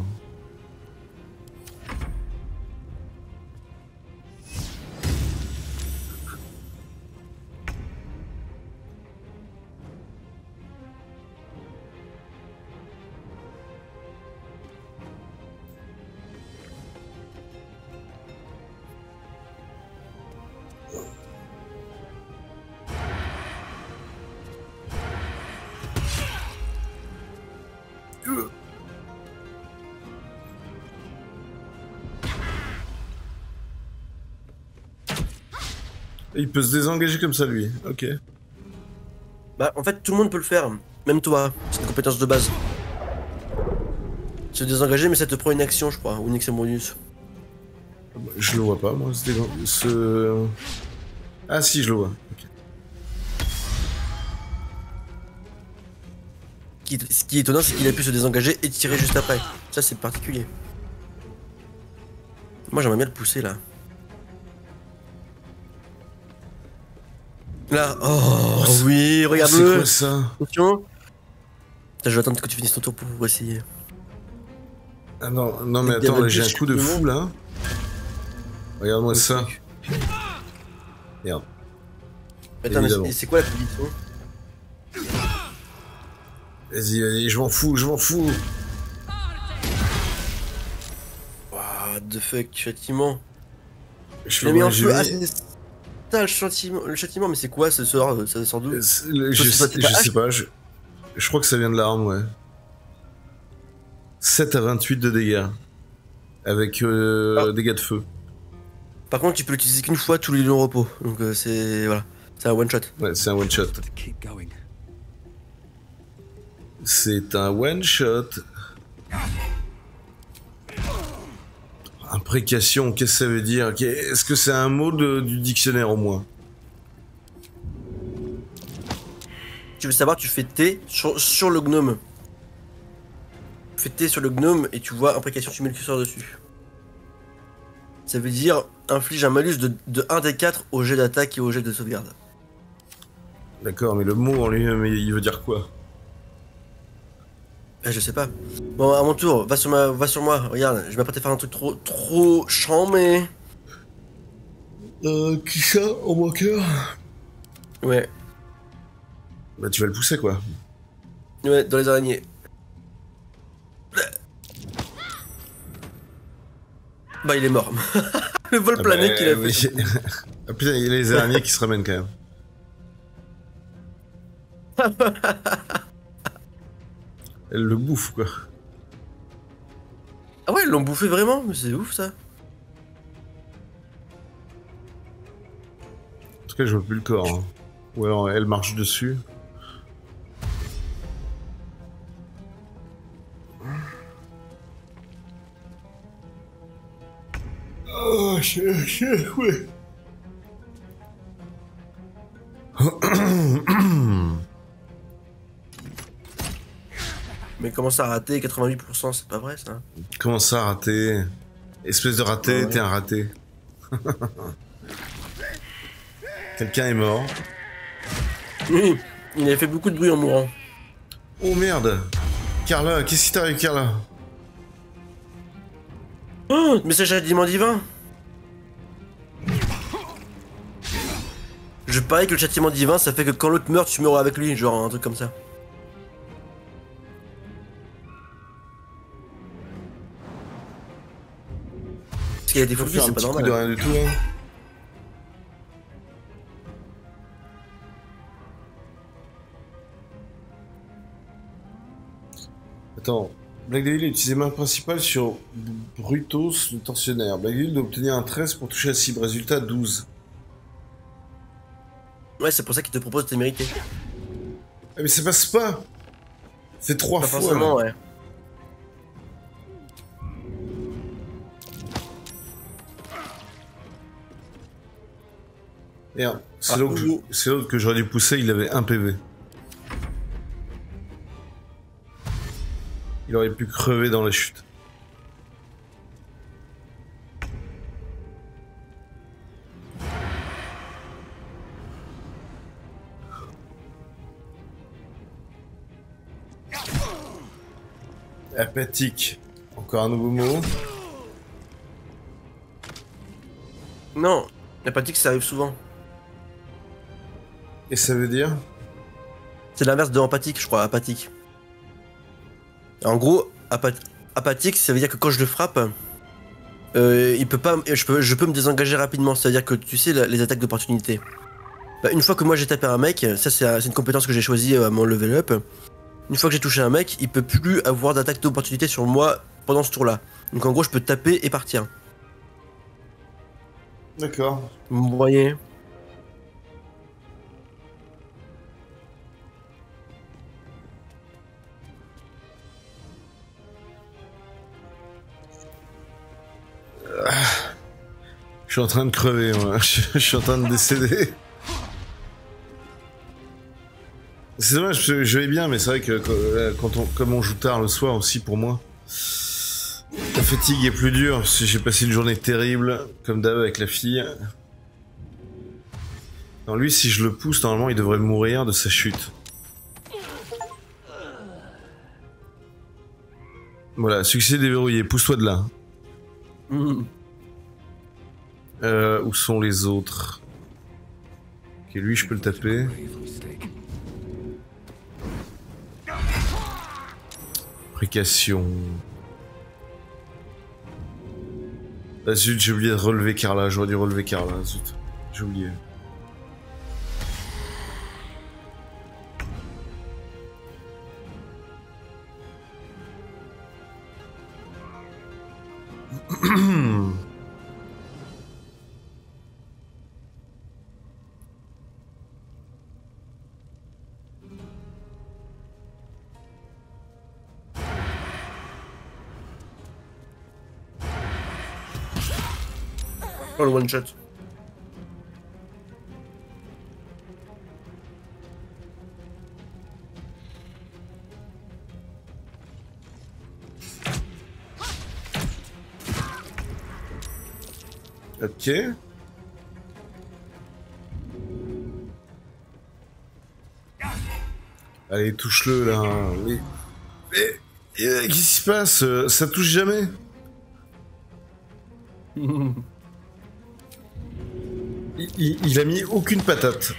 Speaker 1: Il peut se désengager comme ça, lui. Ok.
Speaker 2: Bah, en fait, tout le monde peut le faire. Même toi. C'est une compétence de base. Se désengager, mais ça te prend une action, je crois. Ou une action bonus.
Speaker 1: Je le vois pas, moi, Ah si, je le vois. Ok.
Speaker 2: Ce qui est étonnant, c'est qu'il a pu se désengager et tirer juste après. Ça, c'est particulier. Moi, j'aimerais bien le pousser, là. Là, oh oui,
Speaker 1: C'est
Speaker 2: regarde-le.
Speaker 1: quoi ça?
Speaker 2: Attention. Putain, je vais attendre que tu finisses ton tour pour essayer.
Speaker 1: Ah non, non mais
Speaker 2: Avec des
Speaker 1: attends, là, j'ai un
Speaker 2: repères
Speaker 1: coup de fou, là. Regarde-moi ça. Merde.
Speaker 2: Attends, mais
Speaker 1: Évidemment.
Speaker 2: c'est quoi la position?
Speaker 1: Vas-y, vas-y, je m'en fous, je m'en fous.
Speaker 2: What the fuck, châtiment.
Speaker 1: Je
Speaker 2: Il a mis en feu.
Speaker 1: vais-
Speaker 2: Ah, c'est ça le châtiment, mais c'est quoi ce sort? Ça sort d'où?
Speaker 1: Je
Speaker 2: c'est pas
Speaker 1: sais pas, je crois que ça vient de l'arme, ouais. 7 à 28 de dégâts. Avec dégâts de feu.
Speaker 2: Par contre, tu peux l'utiliser qu'une fois tous les longs repos. Donc c'est. Voilà. C'est un one shot.
Speaker 1: Ouais, c'est un one shot.
Speaker 4: To keep going.
Speaker 1: C'est un one shot. Imprécation, qu'est-ce que ça veut dire? Est-ce que c'est un mot du dictionnaire au moins?
Speaker 2: Tu veux savoir, tu fais T sur le gnome. Tu fais T sur le gnome et tu vois imprécation, tu mets le curseur dessus. Ça veut dire inflige un malus de 1 des 4 au jet d'attaque et au jet de sauvegarde.
Speaker 1: D'accord, mais le mot en lui-même, il veut dire quoi?
Speaker 2: Je sais pas. Bon, à mon tour, va sur moi, regarde, je vais m'apprêter à faire un truc trop chiant, mais...
Speaker 1: Qui ça, en mon cœur?
Speaker 2: Ouais,
Speaker 1: Bah tu vas le pousser quoi.
Speaker 2: ouais, dans les araignées. Bah, il est mort. Le vol plané qu'il a fait.
Speaker 1: Oui. Ah putain, il y a les araignées qui se ramènent quand même. Elle le bouffe quoi.
Speaker 2: Ah ouais, ils l'ont bouffé vraiment? Mais c'est ouf, ça.
Speaker 1: En tout cas, je vois plus le corps. Hein. Ou alors elle marche dessus. Oh, ouais.
Speaker 2: Mais comment ça a raté 88%? C'est pas vrai, ça.
Speaker 1: Comment ça, raté? Espèce de raté,
Speaker 2: Ouais.
Speaker 1: t'es un raté. Quelqu'un est mort.
Speaker 2: Oui, il avait fait beaucoup de bruit en mourant.
Speaker 1: Oh merde! Carla, qu'est-ce qui t'arrive, Carla?
Speaker 2: Oh, mais c'est châtiment divin. Je parie que le châtiment divin, ça fait que quand l'autre meurt, tu meurs avec lui, genre un truc comme ça. Parce qu'il a des
Speaker 1: Faut
Speaker 2: faux
Speaker 1: faire un
Speaker 2: c'est pas
Speaker 1: petit coup
Speaker 2: normal.
Speaker 1: de rien du tout. Hein. Attends, Black Devil a utilisé main principale sur Brutos, le tortionnaire. Black Devil doit obtenir un 13 pour toucher la cible. Résultat 12.
Speaker 2: Ouais, c'est pour ça qu'il te propose de te mériter.
Speaker 1: Ah, mais ça passe pas! C'est 3
Speaker 2: Pas
Speaker 1: fois.
Speaker 2: forcément, ouais.
Speaker 1: Merde, c'est
Speaker 2: Ah,
Speaker 1: l'autre que j'aurais dû pousser, il avait 1 PV. Il aurait pu crever dans la chute. Apathique. Encore un nouveau mot.
Speaker 2: Non, l'apathique, ça arrive souvent.
Speaker 1: Et ça veut dire?
Speaker 2: C'est l'inverse de empathique, je crois, apathique. En gros, apathique, ça veut dire que quand je le frappe, il peut pas, je peux me désengager rapidement. C'est-à-dire que tu sais, les attaques d'opportunité. Bah, une fois que moi j'ai tapé un mec, ça c'est une compétence que j'ai choisie à mon level up. Une fois que j'ai touché un mec, il peut plus avoir d'attaque d'opportunité sur moi pendant ce tour-là. Donc en gros, je peux taper et partir.
Speaker 1: D'accord.
Speaker 2: Vous voyez?
Speaker 1: Je suis en train de crever, moi. Je suis en train de décéder. C'est dommage, parce que je vais bien, mais c'est vrai que comme on joue tard le soir aussi pour moi, la fatigue est plus dure, parce que j'ai passé une journée terrible, comme d'hab avec la fille. Non, lui, si je le pousse, normalement, il devrait mourir de sa chute. Voilà, succès déverrouillé, pousse-toi de là.
Speaker 2: Mmh.
Speaker 1: Où sont les autres? Ok, lui, je peux le taper.
Speaker 4: Grave mistake.
Speaker 1: Précation. Ah zut, j'ai oublié de relever Carla, j'aurais dû relever Carla, zut. J'ai oublié.
Speaker 2: Oh, le one shot.
Speaker 1: Ok. Allez, touche-le là. Mais qu'est-ce qui se passe? Ça touche jamais. Il a mis aucune patate.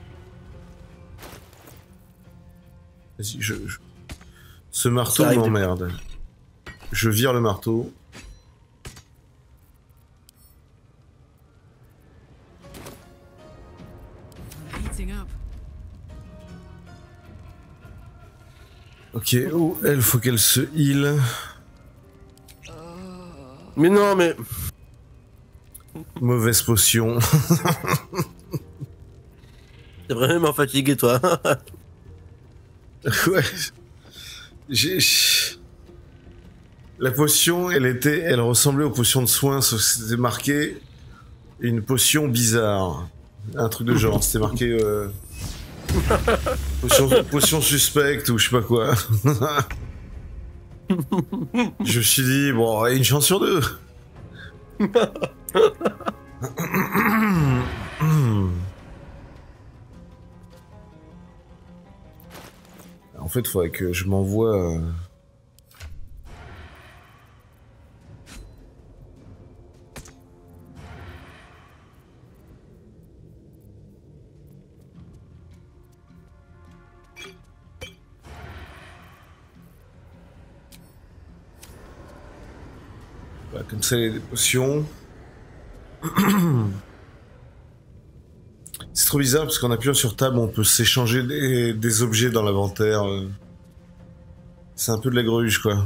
Speaker 1: Vas-y, ce marteau m'emmerde. Je vire le marteau.
Speaker 3: Heating up.
Speaker 1: Ok, oh, elle, faut qu'elle se heal.
Speaker 2: Mais non, mais...
Speaker 1: Mauvaise potion.
Speaker 2: T'es vraiment fatigué, toi.
Speaker 1: Ouais. La potion, elle ressemblait aux potions de soins, sauf que c'était marqué une potion bizarre. Un truc de genre, c'était marqué potion suspecte ou je sais pas quoi. Je me suis dit, bon, une chance sur deux. En fait, il faudrait que je m'envoie... Voilà, comme ça, les potions... C'est trop bizarre parce qu'en appuyant sur table, on peut s'échanger des objets dans l'inventaire. C'est un peu de la gruge, quoi.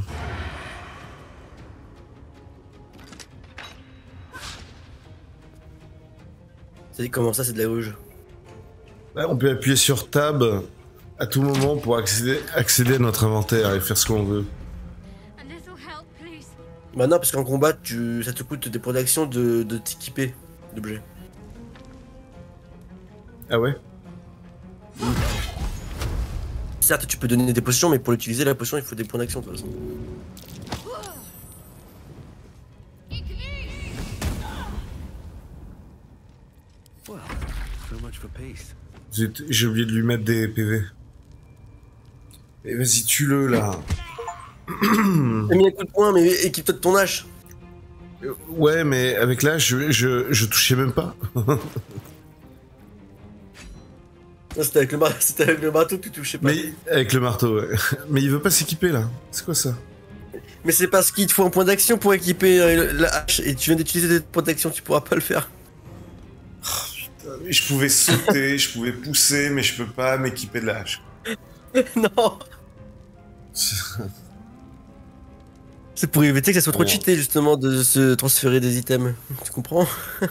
Speaker 2: T'as dit comment ça, c'est de la rouge?
Speaker 1: Là, on peut appuyer sur tab à tout moment pour accéder à notre inventaire et faire ce qu'on veut.
Speaker 2: Bah non, parce qu'en combat, ça te coûte des points d'action de t'équiper d'objets.
Speaker 1: Ah ouais?
Speaker 2: Certes, tu peux donner des potions, mais pour utiliser la potion, il faut des points d'action de toute façon.
Speaker 4: Well, so much for peace.
Speaker 1: J'ai oublié de lui mettre des PV. Mais vas-y, tue-le là.
Speaker 2: T'as mis un coup de poing, mais équipe-toi de ton hache.
Speaker 1: Ouais, mais avec là, je touchais même pas.
Speaker 2: Non, c'était avec le marteau que tu touchais pas.
Speaker 1: Mais avec le marteau, ouais. Mais il veut pas s'équiper là. C'est quoi ça?
Speaker 2: Mais c'est parce qu'il te faut un point d'action pour équiper la hache, et tu viens d'utiliser des points d'action, tu pourras pas le faire.
Speaker 1: Oh, putain, mais je pouvais sauter, je pouvais pousser, mais je peux pas m'équiper de la hache.
Speaker 2: Non. C'est pour éviter que ça soit trop
Speaker 1: Ouais.
Speaker 2: cheaté justement de se transférer des items. Tu comprends?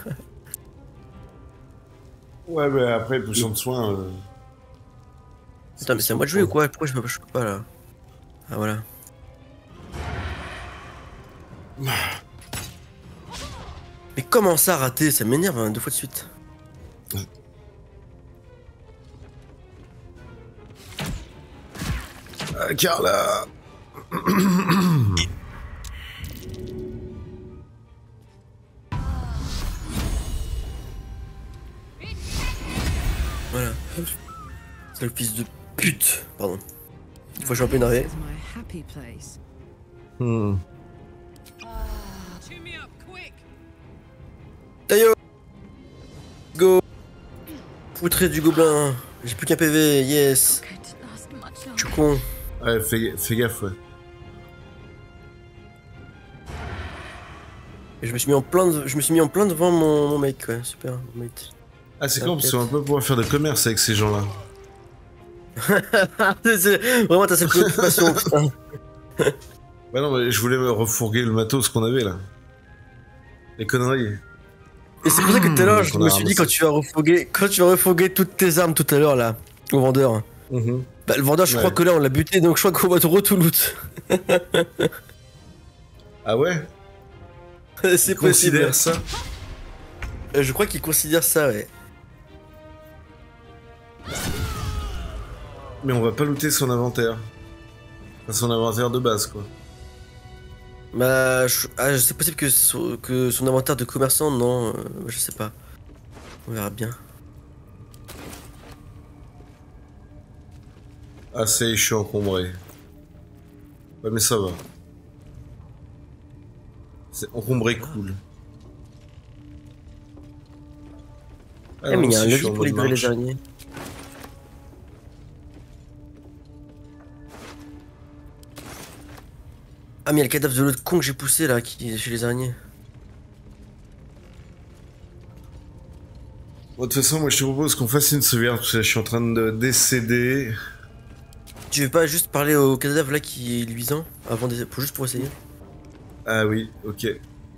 Speaker 1: Ouais, mais après, potion de soin.
Speaker 2: Putain, mais c'est à moi de jouer ou quoi? Pourquoi je peux pas là? Ah voilà. Mais comment ça rater? Ça m'énerve hein, 2 fois de suite.
Speaker 1: Ah, Carla.
Speaker 2: Voilà. C'est le fils de pute. Pardon. Une fois je suis un peu énervé.
Speaker 3: It's my happy place. Cheer me up, quick!
Speaker 2: Tayo! Go! Poutré du gobelin. J'ai plus qu'un PV, yes. Je suis con.
Speaker 1: Ouais, fais gaffe, ouais.
Speaker 2: Et je me suis mis en plein devant mon mec, ouais, super, mon mate.
Speaker 1: Ah, c'est con parce qu'on va pas pouvoir faire de commerce avec ces gens-là.
Speaker 2: Vraiment, t'as cette préoccupation, putain.
Speaker 1: Bah non, mais je voulais me refourguer le matos qu'on avait là. Les conneries.
Speaker 2: Et c'est pour ça que tout à l'heure, je
Speaker 1: qu'on
Speaker 2: me
Speaker 1: a
Speaker 2: suis dit,
Speaker 1: ramassé.
Speaker 2: quand tu vas refourguer toutes tes armes tout à l'heure, là, au vendeur. Bah, le vendeur, je crois
Speaker 1: Ouais.
Speaker 2: que là, on l'a buté, donc je crois qu'on va te tout loot.
Speaker 1: Ah ouais?
Speaker 2: C'est
Speaker 1: Tu
Speaker 2: possible.
Speaker 1: considères ça?
Speaker 2: Je crois qu'il considère ça, ouais.
Speaker 1: Mais on va pas looter son inventaire. Enfin, son inventaire de base, quoi.
Speaker 2: Bah, c'est possible que son inventaire de commerçant, non, je sais pas. On verra bien.
Speaker 1: Ah, ça y est, je suis encombré. Ouais, mais ça va. C'est encombré cool. Ah
Speaker 2: Eh, mais
Speaker 1: non,
Speaker 2: il y a un
Speaker 1: si, je suis
Speaker 2: lobby
Speaker 1: en
Speaker 2: pour
Speaker 1: mode
Speaker 2: libérer les
Speaker 1: marche.
Speaker 2: araignées. Ah, mais il y a le cadavre de l'autre con que j'ai poussé là, qui est chez les araignées.
Speaker 1: Bon, de toute façon, moi je te propose qu'on fasse une sauvegarde parce que je suis en train de décéder.
Speaker 2: Tu veux pas juste parler au cadavre là qui est luisant avant juste pour essayer?
Speaker 1: Ah oui, ok.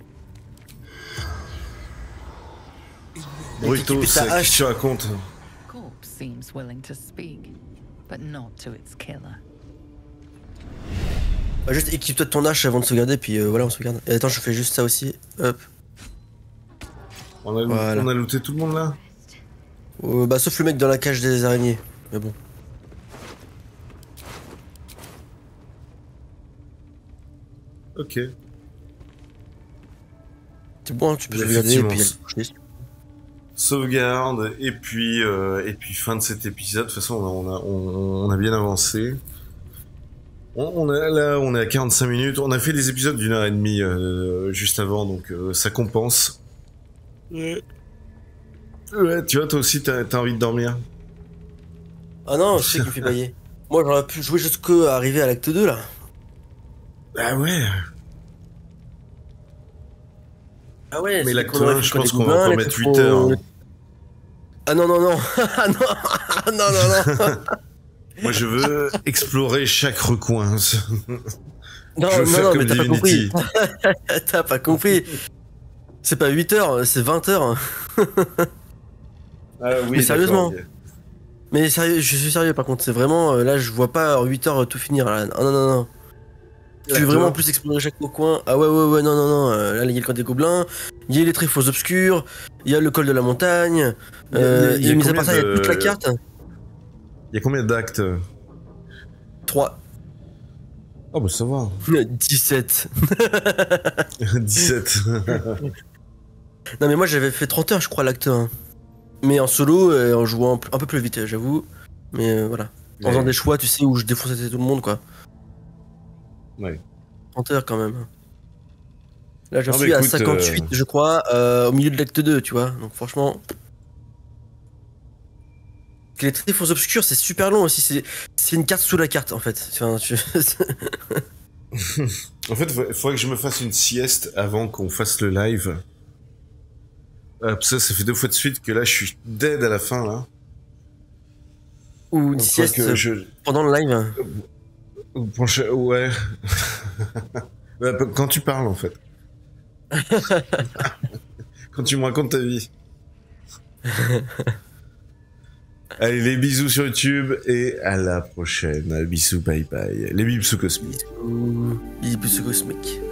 Speaker 1: Brutos,
Speaker 2: ta
Speaker 1: qu'est-ce
Speaker 2: hache.
Speaker 1: que tu racontes?
Speaker 6: Corpse seems willing to speak, but not to its killer.
Speaker 2: Bah, juste équipe-toi de ton hache avant de sauvegarder, puis voilà, on sauvegarde. Et attends, je fais juste ça aussi. Hop. Voilà.
Speaker 1: On a looté tout le monde là?
Speaker 2: Bah, sauf le mec dans la cage des araignées. Mais bon.
Speaker 1: Ok.
Speaker 2: C'est bon, hein, tu peux
Speaker 1: Mais
Speaker 2: sauvegarder et puis
Speaker 1: effectivement, sauvegarde et puis fin de cet épisode. De toute façon, on a bien avancé. On est à 45 minutes. On a fait des épisodes d'1h30 juste avant, donc ça compense. Ouais, tu vois, toi aussi, t'as envie de dormir.
Speaker 2: Ah non, je sais qu'il me fait bailler. Moi, j'aurais pu jouer jusqu'à arriver à l'acte 2 là.
Speaker 1: Ah ouais.
Speaker 2: Ah ouais,
Speaker 1: Mais
Speaker 2: c'est
Speaker 1: l'acte
Speaker 2: qu'on aurait
Speaker 1: 1,
Speaker 2: fait
Speaker 1: je
Speaker 2: quand
Speaker 1: pense
Speaker 2: des
Speaker 1: qu'on va
Speaker 2: gobelins,
Speaker 1: encore
Speaker 2: les
Speaker 1: mettre
Speaker 2: trucs
Speaker 1: 8 heures.
Speaker 2: pour-
Speaker 1: hein.
Speaker 2: Ah non, non, non. Ah non. Ah non, non, non.
Speaker 1: Moi, je veux explorer chaque recoin.
Speaker 2: Non,
Speaker 1: Je veux
Speaker 2: non,
Speaker 1: faire
Speaker 2: non,
Speaker 1: comme
Speaker 2: mais t'as pas compris.
Speaker 1: Divinity.
Speaker 2: T'as pas compris. C'est pas 8 heures, c'est 20 heures.
Speaker 1: Ah oui,
Speaker 2: Mais sérieusement.
Speaker 1: d'accord, ok.
Speaker 2: Mais sérieux, je suis sérieux par contre, c'est vraiment. Là, je vois pas en 8 heures tout finir là. Non, non, non, non. Tu veux
Speaker 1: L'acte
Speaker 2: vraiment
Speaker 1: un.
Speaker 2: plus explorer chaque coin. Ah ouais, ouais, ouais, non, non, non. Là, il y a le camp des gobelins, il y a les tréfaux obscurs, il y a le col de la montagne.
Speaker 1: Il y a
Speaker 2: Et mis à
Speaker 1: combien
Speaker 2: part ça, il y a
Speaker 1: de-
Speaker 2: toute la carte.
Speaker 1: Il y a combien d'actes?
Speaker 2: 3.
Speaker 1: Oh, bah ça va.
Speaker 2: 17.
Speaker 1: 17.
Speaker 2: Non, mais moi j'avais fait 30 heures, je crois, l'acte 1. Mais en solo, en jouant un peu plus vite, j'avoue. Mais voilà. En faisant des choix, tu sais, où je défonçais tout le monde, quoi.
Speaker 1: Ouais.
Speaker 2: 30 heures quand même. Là, j'en
Speaker 1: Ah,
Speaker 2: suis
Speaker 1: bah,
Speaker 2: à
Speaker 1: écoute,
Speaker 2: 58, je crois, au milieu de l'acte 2, tu vois. Donc franchement. Parce que les tréfonds obscurs, c'est super long aussi. C'est une carte sous la carte, en fait. Enfin,
Speaker 1: En fait, faudrait que je me fasse une sieste avant qu'on fasse le live. Ça fait 2 fois de suite que là, je suis dead à la fin, là.
Speaker 2: Ou une
Speaker 1: Donc,
Speaker 2: sieste
Speaker 1: faudrait que je...
Speaker 2: pendant le live.
Speaker 1: Ouais. Ouais, quand tu parles, en fait. Quand tu me racontes ta vie. Allez, les bisous sur YouTube et à la prochaine. Bisous, bye bye. Les bisous cosmiques.
Speaker 2: Ou bisous cosmiques.